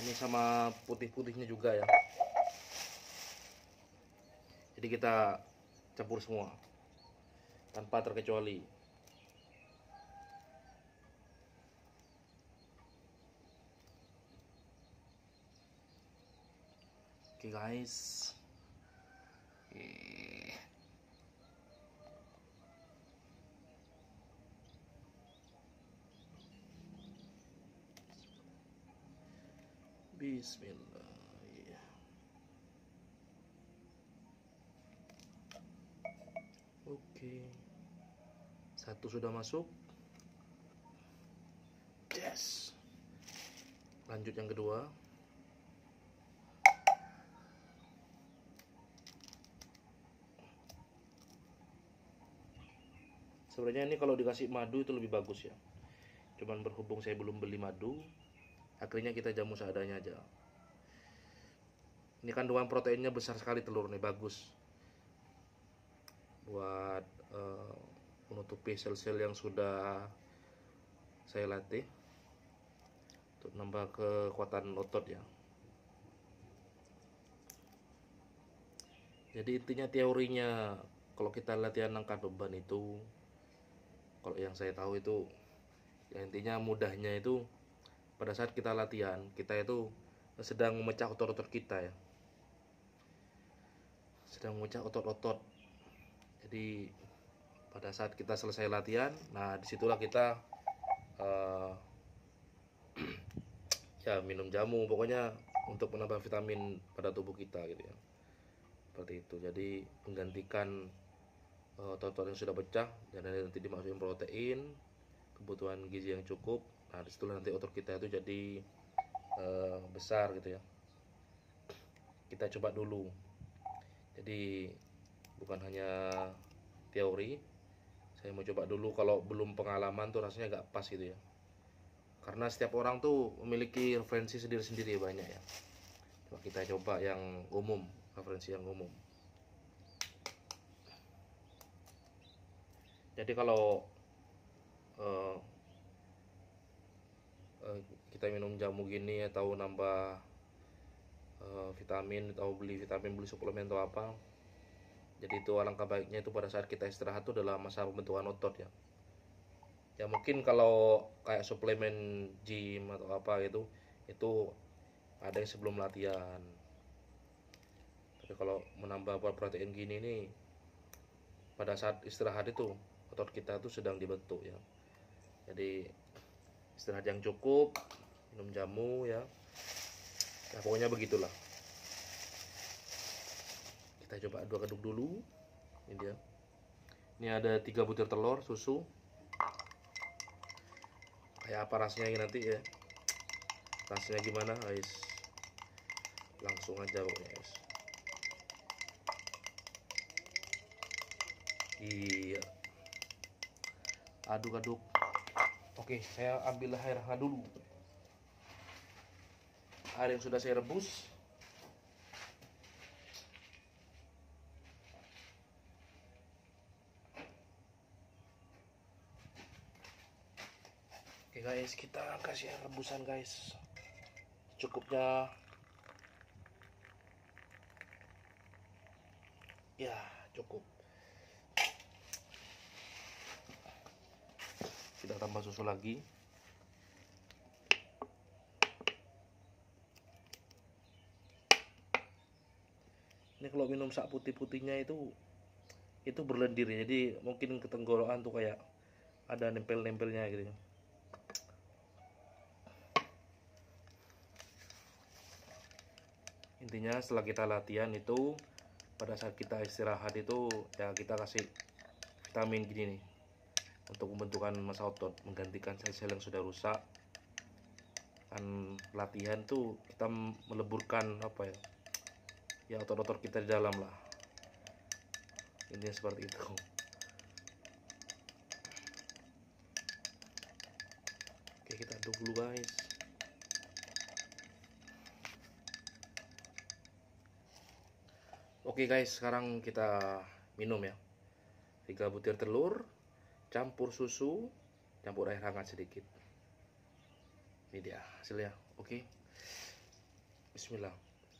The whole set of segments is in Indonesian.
Ini sama putih-putihnya juga ya. Jadi kita campur semua tanpa terkecuali. Oke guys. Bismillah. Oke. Satu sudah masuk. Yes. Lanjut yang kedua. Sebenarnya ini kalau dikasih madu itu lebih bagus ya. Cuman berhubung saya belum beli madu, akhirnya kita jamu seadanya aja. Ini kandungan proteinnya besar sekali telur nih, bagus buat menutupi sel-sel yang sudah saya latih untuk nambah kekuatan otot ya. Jadi intinya teorinya kalau kita latihan angkat beban itu, kalau yang saya tahu itu ya intinya mudahnya itu pada saat kita latihan, kita itu sedang memecah otot-otot kita ya. Sedang memecah otot-otot. Jadi pada saat kita selesai latihan, nah disitulah kita ya minum jamu, pokoknya untuk menambah vitamin pada tubuh kita gitu ya. Seperti itu. Jadi menggantikan otot-otot yang sudah pecah, dan nanti dimasukin protein, kebutuhan gizi yang cukup. Nah disitulah nanti otot kita itu jadi besar gitu ya. Kita coba dulu. Jadi bukan hanya teori, saya mau coba dulu. Kalau belum pengalaman tuh rasanya gak pas gitu ya, karena setiap orang tuh memiliki referensi sendiri-sendiri banyak ya. Coba kita coba yang umum, referensi yang umum. Jadi kalau kita minum jamu gini atau nambah vitamin, atau beli vitamin, beli suplemen atau apa, jadi itu alangkah baiknya itu pada saat kita istirahat itu adalah masa pembentukan otot ya. Ya mungkin kalau kayak suplemen gym atau apa gitu, itu ada yang sebelum latihan. Tapi kalau menambah protein gini nih, pada saat istirahat itu otot kita itu sedang dibentuk ya. Jadi istirahat yang cukup, minum jamu ya. Ya pokoknya begitulah. Kita coba aduk-aduk dulu. Ini dia. Ini ada 3 butir telur, susu. Kayak apa rasanya ini nanti ya. Rasanya gimana guys? Langsung aja pokoknya guys. Iya. Aduk-aduk. Oke, saya ambil air hangat dulu. Air yang sudah saya rebus. Oke guys, kita kasih air rebusan guys. Cukupnya. Ya, cukup. Kita tambah susu lagi. Ini kalau minum sak putih-putihnya itu berlendir, jadi mungkin ke tenggorokan tuh kayak ada nempel-nempelnya gitu. Intinya setelah kita latihan itu, pada saat kita istirahat itu ya kita kasih vitamin gini nih untuk pembentukan massa otot, menggantikan sel-sel yang sudah rusak. Kan latihan tuh kita meleburkan apa ya, ya otot-otot kita di dalam lah. Intinya seperti itu. Oke, kita aduk dulu guys. Oke guys, sekarang kita minum ya. 3 butir telur, campur susu, campur air hangat sedikit. Ini dia hasilnya. Oke. Bismillah.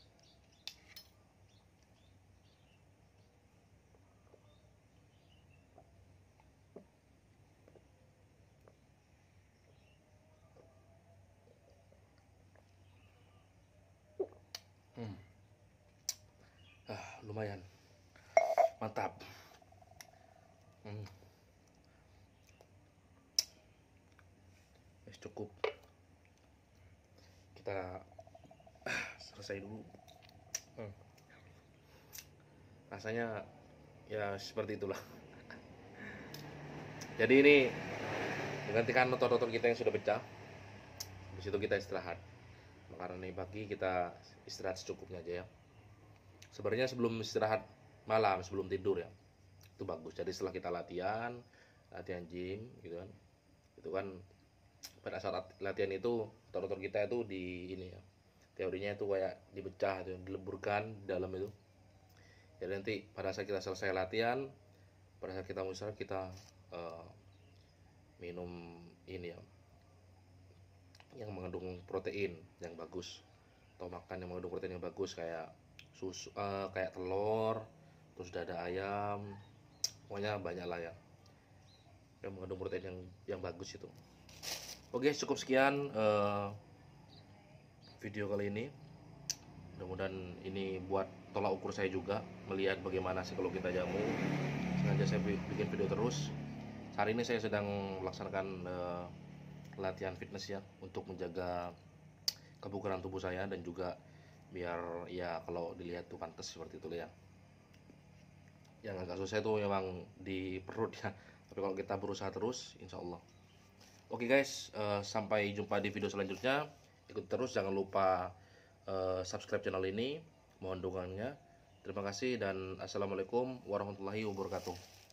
Lumayan mantap. Cukup, kita selesai dulu. Rasanya ya seperti itulah. Jadi ini menggantikan motor-motor kita yang sudah pecah. Di situ kita istirahat. Karena ini pagi kita istirahat secukupnya aja ya. Sebenarnya sebelum istirahat malam, sebelum tidur ya, itu bagus. Jadi setelah kita latihan gym gitu kan, itu kan pada saat latihan itu motor-motor kita itu di ini ya, teorinya itu kayak dipecah itu, dileburkan di dalam itu. Jadi nanti pada saat kita selesai latihan, pada saat kita mau istirahat, kita minum ini ya, yang mengandung protein yang bagus, atau makan yang mengandung protein yang bagus kayak susu, kayak telur, terus dada ayam, pokoknya banyak lah ya yang mengandung protein yang bagus itu. Oke, cukup sekian video kali ini. Mudah-mudahan ini buat tolak ukur saya juga, melihat bagaimana sih kalau kita jamu. Sengaja saya bikin video terus. Hari ini saya sedang melaksanakan latihan fitness ya, untuk menjaga kebugaran tubuh saya dan juga biar ya kalau dilihat tuh pantas seperti itu ya. Yang agak susah itu memang di perut ya, tapi kalau kita berusaha terus, insya Allah. Oke guys, sampai jumpa di video selanjutnya. Ikut terus, jangan lupa subscribe channel ini, mohon dukungannya. Terima kasih dan assalamualaikum warahmatullahi wabarakatuh.